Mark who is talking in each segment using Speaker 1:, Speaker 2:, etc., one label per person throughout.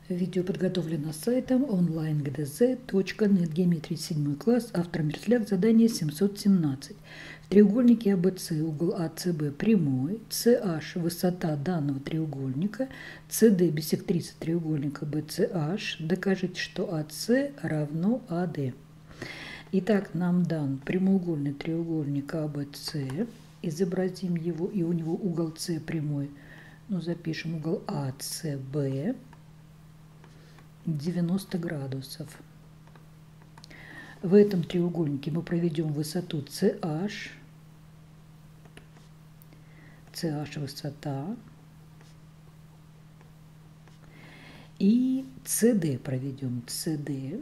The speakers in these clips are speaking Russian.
Speaker 1: Видео подготовлено сайтом onlinegdz.net. Геометрия 7 класс. Автор Мерзляк. Задание 717. В треугольнике АБЦ угол АЦБ прямой, CH высота данного треугольника, CD биссектриса треугольника BCH. Докажите, что АС равно АД. Итак, нам дан прямоугольный треугольник АБЦ. Изобразим его, и у него угол С прямой. Ну, запишем угол АЦБ 90 градусов. В этом треугольнике мы проведем высоту CH. CH высота. И CD проведем. CD.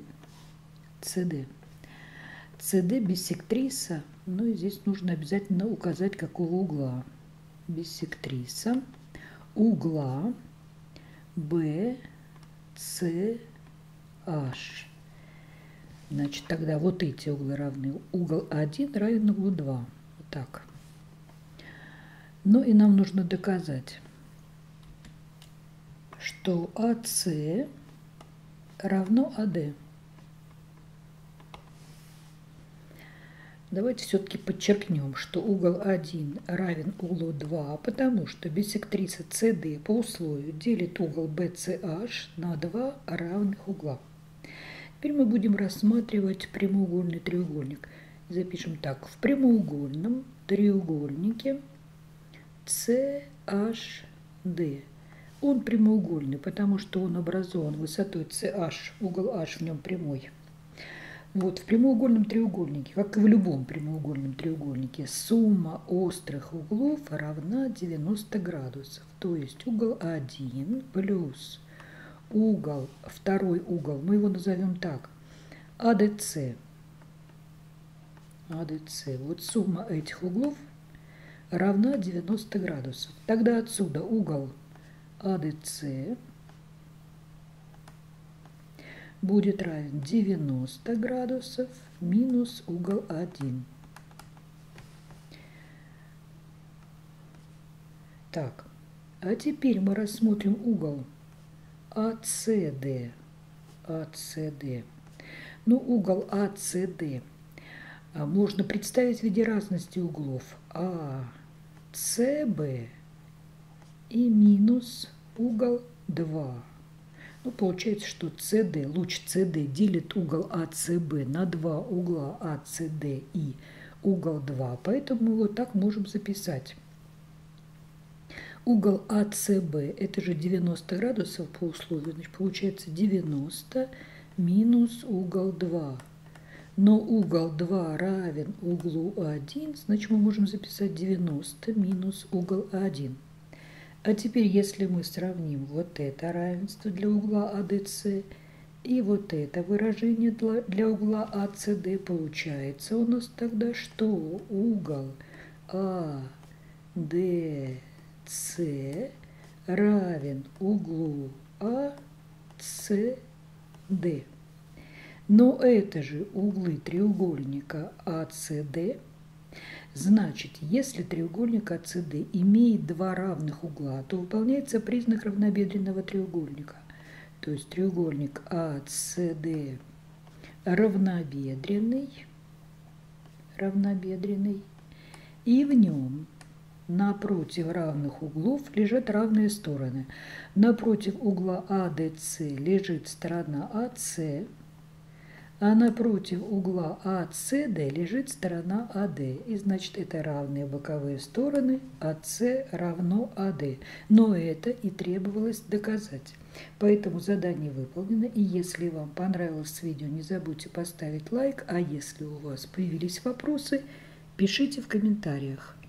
Speaker 1: CD биссектриса. Ну и здесь нужно обязательно указать, какого угла. Биссектриса угла BCH. Значит, тогда вот эти углы равны. Угол 1 равен углу 2. Вот так. Ну и нам нужно доказать, что АС равно АД. Давайте все-таки подчеркнем, что угол 1 равен углу 2, потому что биссектриса CD по условию делит угол BCH на два равных угла. Теперь мы будем рассматривать прямоугольный треугольник. Запишем так. В прямоугольном треугольнике CHD. Он прямоугольный, потому что он образован высотой CH, угол H в нем прямой. Вот в прямоугольном треугольнике, как и в любом прямоугольном треугольнике, сумма острых углов равна 90 градусов. То есть угол 1 плюс угол, второй угол, мы его назовем так, АДЦ. Вот сумма этих углов равна 90 градусов. Тогда отсюда угол АДЦ будет равен 90 градусов минус угол 1. Так, а теперь мы рассмотрим угол АЦД. Ну, угол АЦД можно представить в виде разности углов АЦБ и минус угол 2. Ну, получается, что CD, луч CD делит угол АЦБ на два угла АЦД и угол 2. Поэтому мы его так можем записать. Угол АЦБ это же 90 градусов по условию. Значит, получается 90 минус угол 2. Но угол 2 равен углу 1, значит, мы можем записать 90 минус угол 1. А теперь, если мы сравним вот это равенство для угла АДЦ и вот это выражение для угла АЦД, получается у нас тогда, что угол АДЦ равен углу АЦД. Но это же углы треугольника АЦД. Значит, если треугольник АЦД имеет два равных угла, то выполняется признак равнобедренного треугольника. То есть треугольник АЦД равнобедренный, и в нем напротив равных углов лежат равные стороны. Напротив угла АДЦ лежит сторона АС, а напротив угла АЦД лежит сторона АД. И значит, это равные боковые стороны, АС равно АД. Но это и требовалось доказать. Поэтому задание выполнено. И если вам понравилось видео, не забудьте поставить лайк. А если у вас появились вопросы, пишите в комментариях.